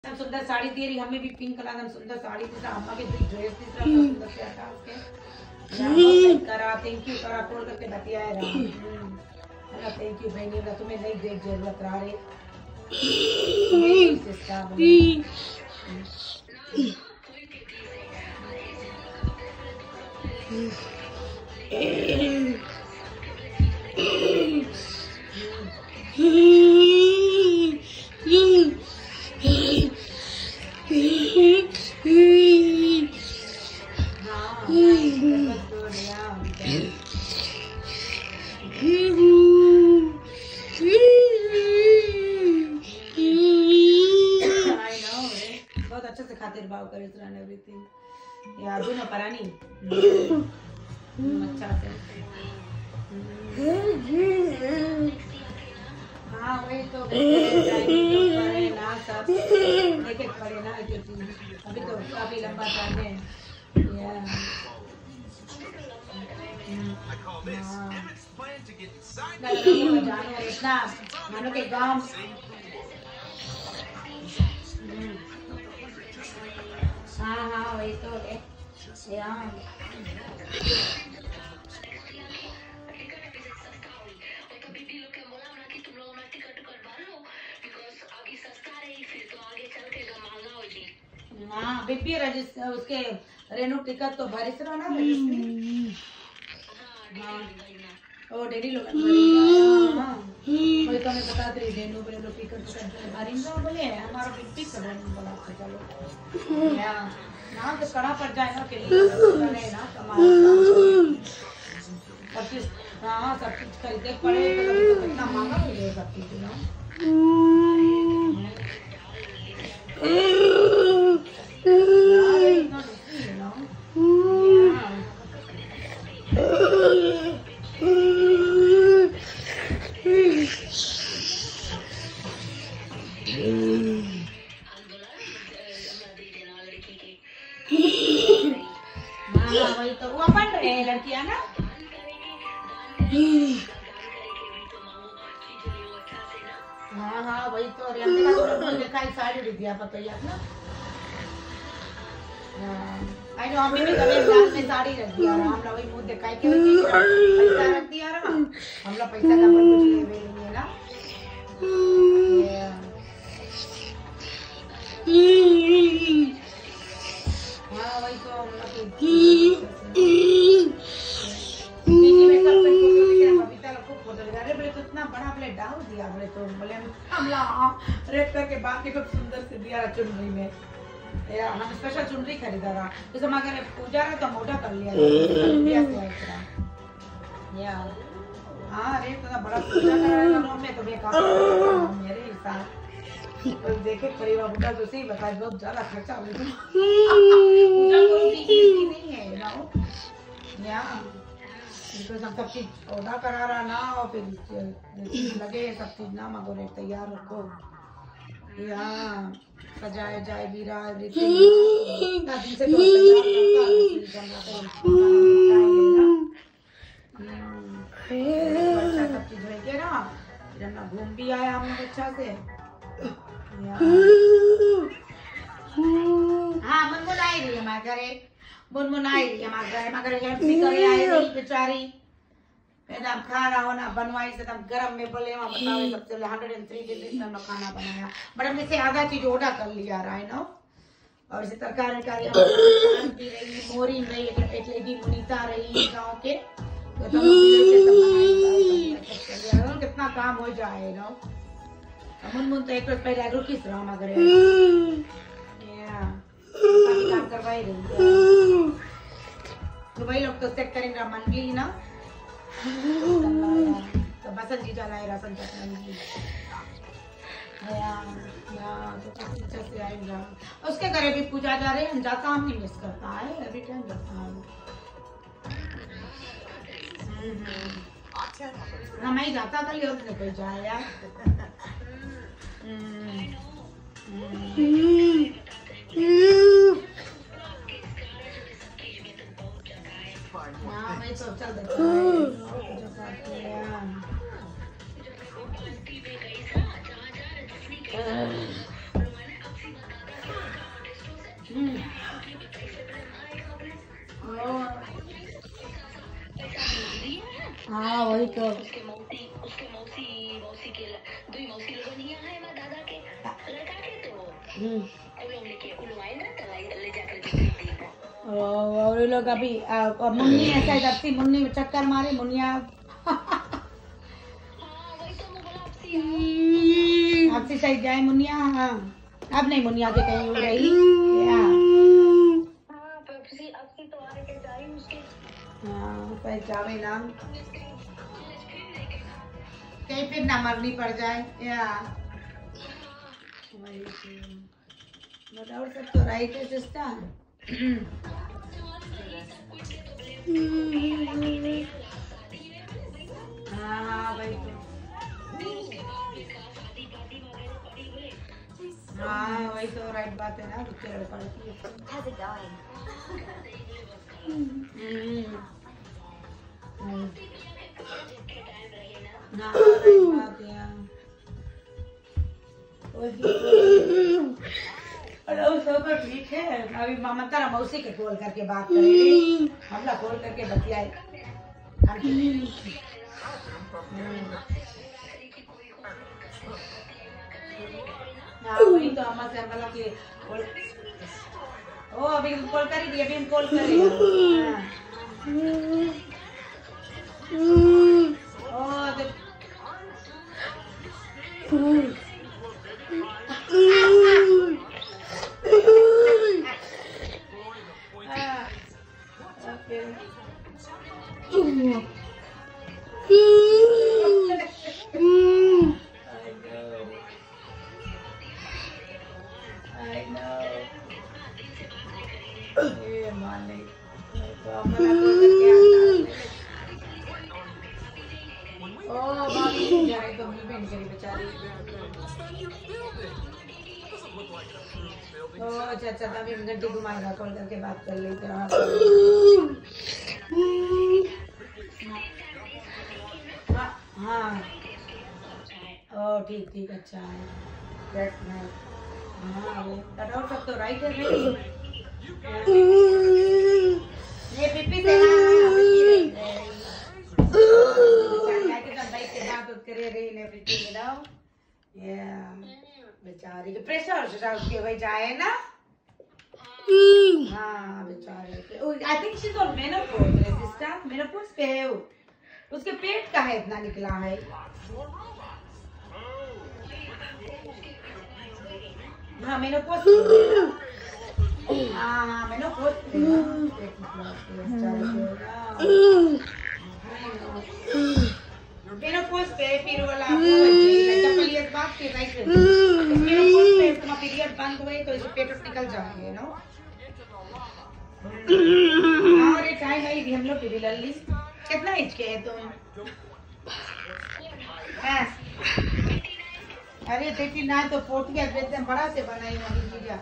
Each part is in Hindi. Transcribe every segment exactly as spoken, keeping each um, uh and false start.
सब सुंदर साड़ी दे रही, हमें भी पिंक कलर में सुंदर साड़ी दी, अम्मा के भी ड्रेस दी, सब सुंदर से हटा उसके बहुत करा, थैंक यू करा, कॉल करके बतियाए रहा। थैंक यू बहनी, तुम्हें नहीं देख जरूरत रहा रे यार ना परानी अच्छा से हाँ वही तो पढ़े ना सब एक एक पढ़े ना एक एक अभी तो काफी लंबा टाइम है जानो इतना मानो के गाँव हाँ हाँ वही तो है यार हाँ बीपी रजिस्टर उसके रेनू टिकट तो भरी से ना रजिस्ट्री हाँ ओ डेली लोग हाँ वही तो मैं बता रही रेनू बोले लोग टिकट टिकट भरी ना बोले हमारा बीपी कर रहे हैं बोला चलो यार ना तो कड़ा पड़ जाएगा के लिए ना कमाल सब चीज हाँ सब चीज खरीदे पड़े तो कभी तो कितना महंगा मिलेगा सब चीज ना वही तो वो बन रहे हैं लड़कियां ना हाँ हाँ वही तो देखा साड़ी दी दिया पता यार ना आई नो हमें भी कभी लास्ट में साड़ी रख दिया हम लोग वही मुंह दिखाई के पैसा रख दिया ना हम लोग पैसा का पर कुछ ले नहीं है ना हाँ वही तो हम लोग इतना बड़ा प्लेट डाल दिया बोले तो बोले हमला रेड करके बाकी खूब सुंदर से दिया चुनरी में यार हम स्पेशल चुनरी खरीदा रहा जैसे हम अगर पूजा रहा तो मोटा कर लिया यार हाँ अरे तो बड़ा पूजा करा में तो मैं मेरे हिसाब देखे परिवार बुढ़ा तो सही बताए बहुत ज्यादा खर्चा हो गया पूजा कोई चीज नहीं है ना यार बिकॉज हम सब चीज ऑर्डर करा रहा ना और फिर लगे सब चीज ना मगो रेट तैयार रखो यहाँ सजाए जाए भी रहा एवरीथिंग दिन से तो अच्छा सब चीज रह के ना फिर हम घूम भी आया हम लोग अच्छा से हाँ मुनमुन आई रही हमारे घरे मुनमुन आई रही हमारे घरे मगर हेल्प भी करे आई रही बेचारी फिर हम खा रहा हो ना बनवाई से तब गरम में बोले वहाँ बताओ सबसे पहले हंड्रेड एंड थ्री डिग्री में खाना बनाया बट हमने से आधा चीज ऑर्डर कर लिया रहा है ना और इसे तरकारी कारी भी रही मोरी रही એટલે भी मुनीता रही गाँव के तो कितना काम हो जाए ना मुनमुन तो एक रोज पहले एग्रो किस रहा मगर काम करवाई रही तो वही लोग तो चेक करेंगे मंडली ना तो बसंत जी जाना है राशन चटनी से आएगा उसके घरे भी पूजा जा रहे हम जाता हम नहीं मिस करता है एवरी टाइम जाता है ना मैं जाता कल और नहीं कोई जाए यार हाँ मैं तो चल देता वही तो उसके मौसी उसके मौसी मौसी के दुई मौसी लोग नहीं है हमारे दादा के लड़का के तो उलोग लेके उलोग आए ना तो ले जाकर बेच दी और ये लोग अभी मुन्नी ऐसा इधर से मुन्नी चक्कर मारे मुन्निया आपसी सही जाए मुनिया। हाँ अब नहीं मुनिया के कहीं उड़ रही हाँ जावे ना कहीं फिर ना मरनी पड़ जाए या बताओ सब तो राइट है सिस्टर। हाँ भाई हाँ वही तो राइट बात है ना बच्चे पढ़ती है। हाँ राइट बात है सब ठीक है। अभी मामा तारा मौसी के कॉल करके बात करेंगे हमला कॉल करके बतियाए। वही तो अम्मा से अम्मा की ओ अभी हम कॉल करेंगे अभी हम कॉल करेंगे। ओ अच्छा तभी गड्डी घुमाएगा कॉल करके बात कर लेते हैं। हाँ हाँ ओ ठीक ठीक अच्छा है दैट्स नाइस। हाँ वो बताओ सब तो राइट है भाई ये पिप्पी से ना के साथ बाइक के बात करे रही ने पिप्पी बताओ या बेचारी के प्रेशर से उसके भाई जाए ना। हाँ बेचारे I think she is on menopause sister menopause पे है वो उसके पेट का है इतना निकला है। हाँ मेनोपॉज हाँ हाँ मेनोपॉज मेनोपॉज पे फिर वाला चपलियत बात के राइट मेनोपॉज पे तुम्हारा पीरियड बंद हुए तो इसे पेट निकल जाएंगे नो। और एक टाइम आई भी हम लोग भी लल्ली कितना एज के है तुम? हाँ अरे देखी ना तो फोर्टी एकदम बड़ा से बनाई वाली चीजा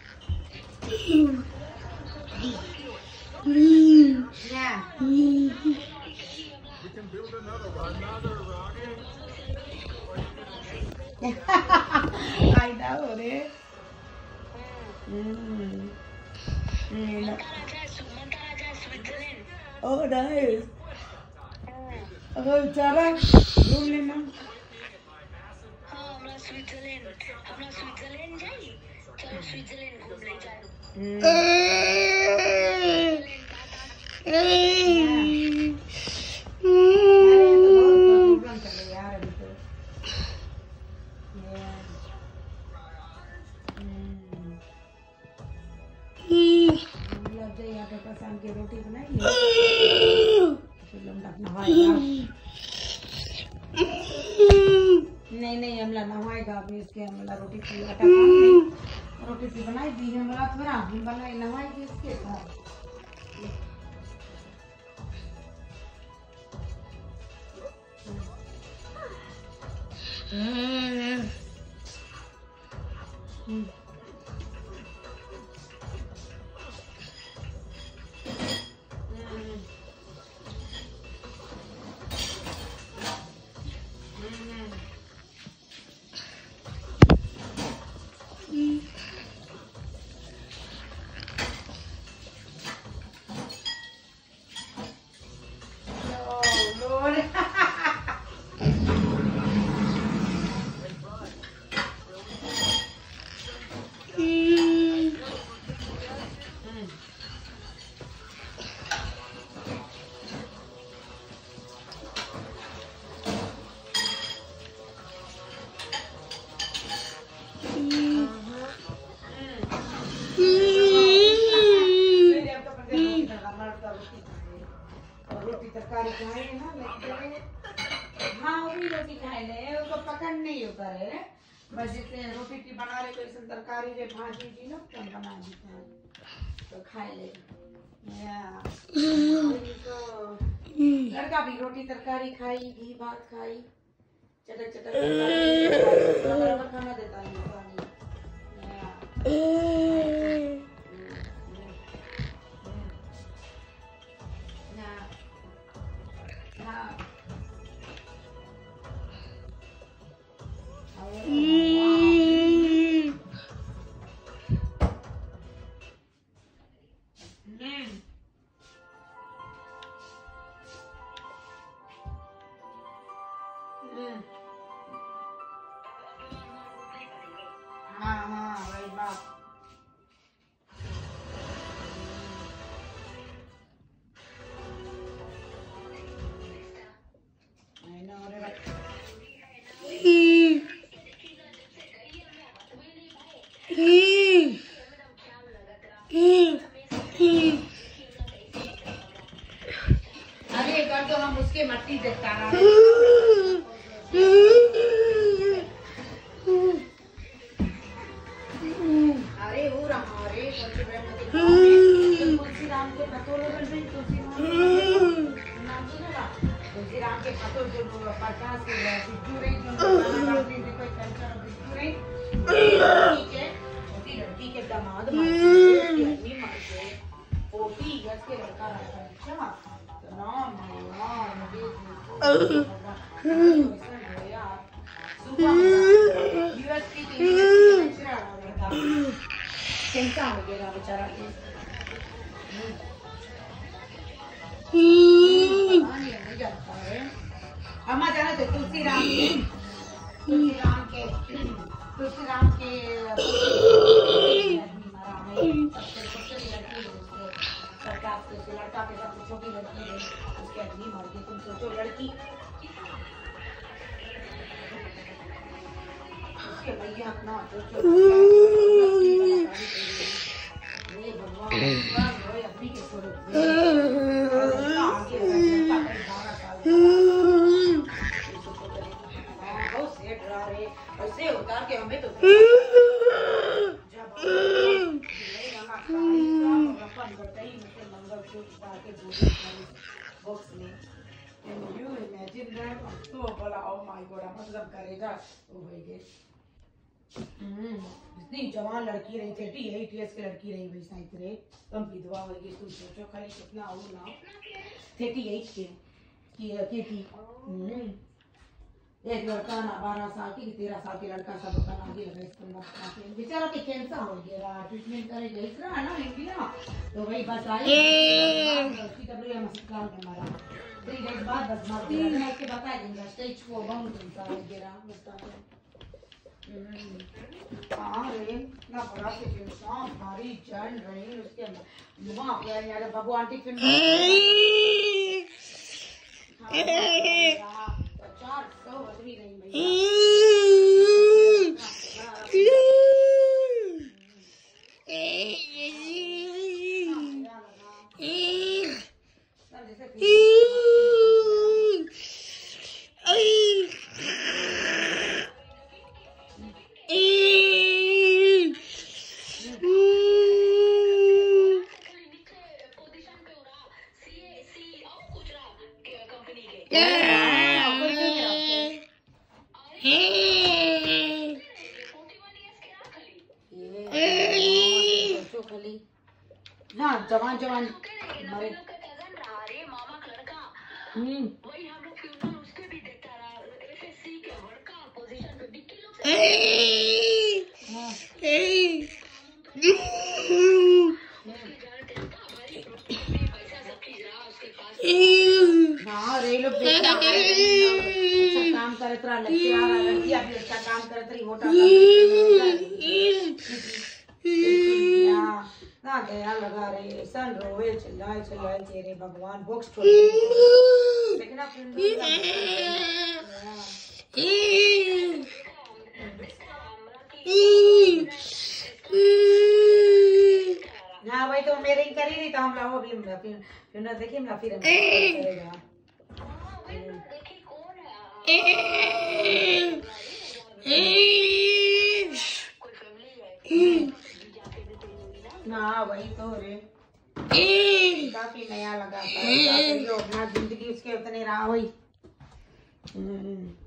आई know रे oh nice oh चला घूम लेना। हाँ हमरा स्विट्जरलैंड हमरा स्विट्जरलैंड जाई चलो स्विट्जरलैंड घूम ले जाए। शाम की रोटी बनाई नहीं नहीं हमला नहाएगा अभी इसके हमला रोटी की आटा नहीं रोटी की बनाई दी हमला थोड़ा हम बनाई नहाएगी इसके साथ। Lord रोटी खाए ले उसको पकड़ नहीं हो करे बस जैसे रोटी की बना रहे कोई तरकारी रे भाजी दी ना तो बना देते हैं तो खाए ले लड़का भी रोटी तरकारी खाई घी भात खाई चटक चटक बराबर खाना देता है हाँ हाँ वही बात अरे कर दो हम उसके मट्टी देखता रहा अरे हो रहा अरे तुलसी राम के पतों में तुलसी राम के पतों जो पचास बिज्जू रही जो कोई कल्चर बिज्जू रही ठीक है उसी लड़की के दामाद मार गए मार गए पोती गज के लड़का रहता अच्छा तो नाम यार मुझे सुबह यूएसपी के कैसा हो गया बेचारा अम्मा जाना तो तुलसी राम के तुलसी राम के तुलसी राम के लड़का के सबसे छोटी लड़की है उसके आदमी मर गई तुम सोचो लड़की उसके भैया अपना सोचो भगवान अपनी के छोड़ो ऐसे होता कि हमें तो बॉक्स में यू इमेजिन दैट तो बोला ओ माय गॉड मतलब करेगा ओ भाई के इतनी जवान लड़की रही थर्टी एट इयर्स की लड़की रही भाई साइड रे कम विधवा हो गई तुम सोचो खाली कितना हो ना थर्टी एट के की की थी एक लड़का ना बारह साल की तेरह साल की लड़का सब का आगे लगा इसको बेचारा के कैंसर हो गया ट्रीटमेंट करे गए इतना है ना इंडिया तो वही बस आई डब्ल्यूएम अस्पताल में मारा थ्री डेज बाद बस मार दिया मैं इसके बता दूंगा स्टेज फोर बाउंड कैंसर हो गया बता दो हाँ रे ना बड़ा से इंसान भारी चल रही उसके वहाँ पे यार भगवान टिफिन चार सौ आदमी नहीं जवान जवान हमारे मामा का लड़का वही हम लोग फ्यूचर उसके भी देखता रहा एसएससी के वर्का पोजीशन पे डिक्की लोग हाँ रे लोग अच्छा काम करत रहा लेक्चरर लड़की अभी अच्छा काम करत रही होटल ना गया लगा रहे सन रोवे चिल्लाए चिल्लाए तेरे भगवान बॉक्स छोड़ लेकिन आप हाँ वही तो मेरे ही करी नहीं तो हम लोग भी फिर फिर ना देखिए ना फिर करेगा हाँ वही तो रे, काफी नया लगा था, जो अपना जिंदगी उसके उतने रहा वही।